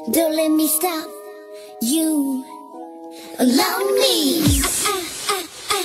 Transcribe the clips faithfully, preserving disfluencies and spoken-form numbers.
Don't let me stop you. Allow me. Ah, ah, ah, ah.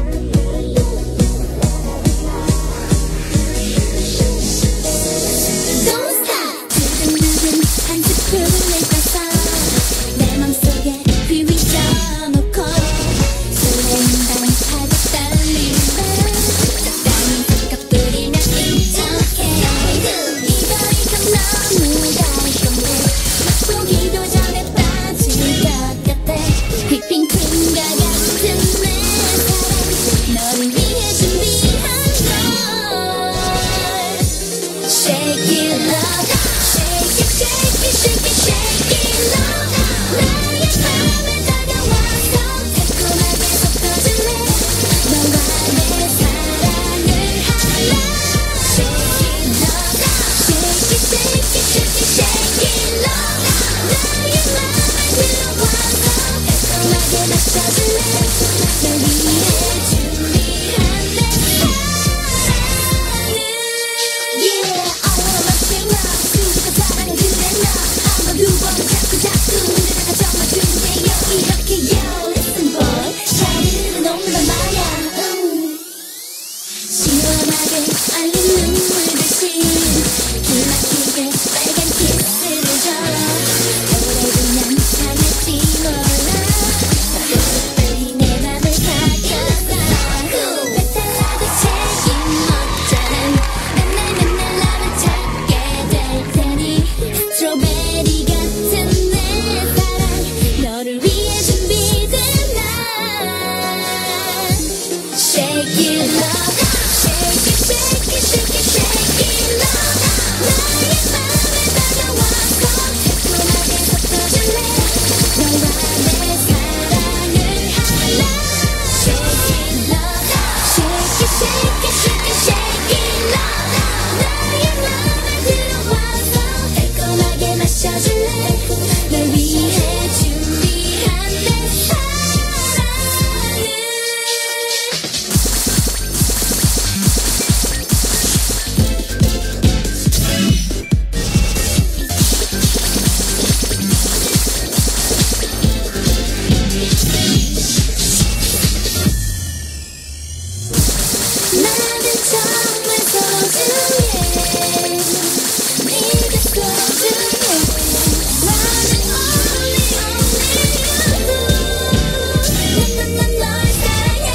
Don't stop. 두근두근 한 스푼을 따서 내 맘속에 비비 져놓고 설레는 밤하고 떨리는 바람 적당히 섞어 뿌리면 it's okay. 이거 이건 너무 달콤해 맛보기도 전에 빠질 것 같아. 휘핑 크림과 같은 내 사랑 너를 위해 준비한 걸. Shake it love, shake it, shake it, shake it, shake it love. 나의 맘에 다가와서 달콤하게 섞어줄래. 너와 내 사랑을 할래. Shake it love, shake it, shake it, shake it, shake it love. 나의 맘에 들어와서 달콤하게 마셔줄래. 널 위해 준비한 내 사랑을. Yeah, all of my love 수줍은 사랑은 그대 너 한 번 두 번 자꾸 자꾸 내가 정말 준비해요 이렇게요. Listen boy 잘 들어놓는단 말야. 음. 시원하게 알린 눈물 대신 기막히게 빨간 키스를 줘. 오래되면 상할지 몰라. 빨리 내 맘을 가져가. 배탈나도 책임 없잖아. 맨날 맨날 나를 찾게 될 테니 스트로베리 같은 내 사랑 너를 위해 준비된 날. Shake it love, shake it, shake it, shake it, shake it love. 나의 맘에 다가와서 달콤하게 섞어줄래. 너와 내 사랑을 할래. Shake it love, shake it, shake it, shake it, shake it love. 나의 맘에 들어와서 달콤하게 마셔줄래. 널 위해 준비한 내 사랑을. 나는 정말 소중해. 네가 소중해. 나는 only only you. 난 난 널 사랑해.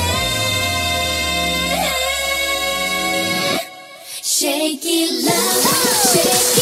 Shake it love, shake